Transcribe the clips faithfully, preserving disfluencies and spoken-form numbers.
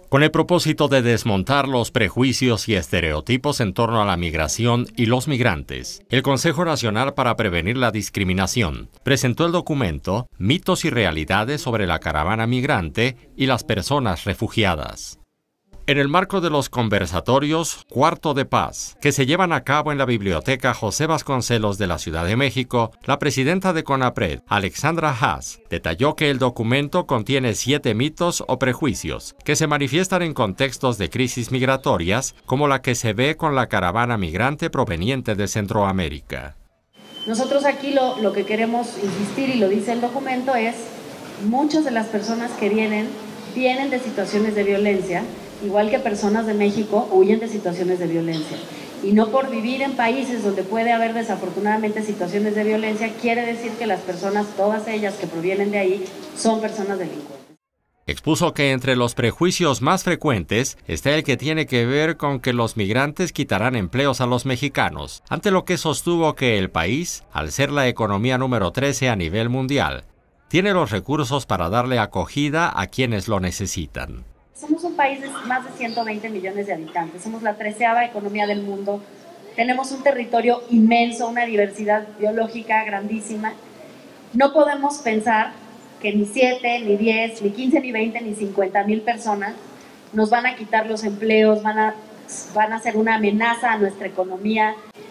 Con el propósito de desmontar los prejuicios y estereotipos en torno a la migración y los migrantes, el Consejo Nacional para Prevenir la Discriminación presentó el documento Mitos y Realidades sobre la Caravana Migrante y las Personas Refugiadas. En el marco de los conversatorios Cuarto de Paz, que se llevan a cabo en la Biblioteca José Vasconcelos de la Ciudad de México, la presidenta de CONAPRED, Alexandra Haas, detalló que el documento contiene siete mitos o prejuicios que se manifiestan en contextos de crisis migratorias, como la que se ve con la caravana migrante proveniente de Centroamérica. Nosotros aquí lo, lo que queremos insistir, y lo dice el documento, es muchas de las personas que vienen, vienen de situaciones de violencia, igual que personas de México huyen de situaciones de violencia. Y no por vivir en países donde puede haber desafortunadamente situaciones de violencia, quiere decir que las personas, todas ellas que provienen de ahí, son personas delincuentes. Expuso que entre los prejuicios más frecuentes está el que tiene que ver con que los migrantes quitarán empleos a los mexicanos, ante lo que sostuvo que el país, al ser la economía número trece a nivel mundial, tiene los recursos para darle acogida a quienes lo necesitan. Somos un país de más de ciento veinte millones de habitantes, somos la treceava economía del mundo, tenemos un territorio inmenso, una diversidad biológica grandísima. No podemos pensar que ni siete, ni diez, ni quince, ni veinte, ni cincuenta mil personas nos van a quitar los empleos, van a, van a ser una amenaza a nuestra economía.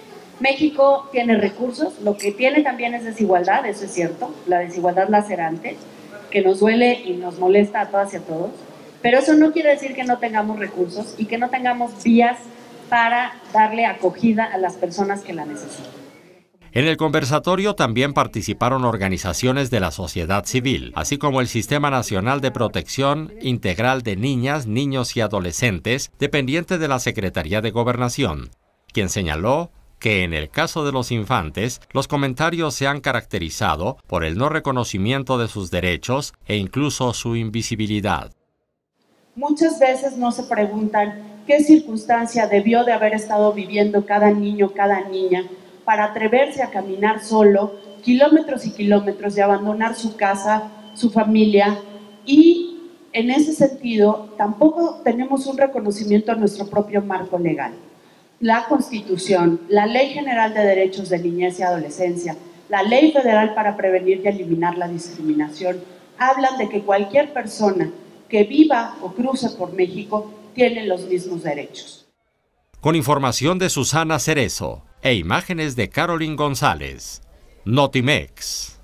México tiene recursos, lo que tiene también es desigualdad, eso es cierto, la desigualdad lacerante, que nos duele y nos molesta a todas y a todos. Pero eso no quiere decir que no tengamos recursos y que no tengamos vías para darle acogida a las personas que la necesitan. En el conversatorio también participaron organizaciones de la sociedad civil, así como el Sistema Nacional de Protección Integral de Niñas, Niños y Adolescentes, dependiente de la Secretaría de Gobernación, quien señaló que en el caso de los infantes, los comentarios se han caracterizado por el no reconocimiento de sus derechos e incluso su invisibilidad. Muchas veces no se preguntan qué circunstancia debió de haber estado viviendo cada niño, cada niña, para atreverse a caminar solo kilómetros y kilómetros y abandonar su casa, su familia, y en ese sentido tampoco tenemos un reconocimiento a nuestro propio marco legal. La Constitución, la Ley General de Derechos de Niñez y Adolescencia, la Ley Federal para Prevenir y Eliminar la Discriminación, hablan de que cualquier persona que viva o cruce por México tiene los mismos derechos. Con información de Susana Cerezo e imágenes de Carolyn González, Notimex.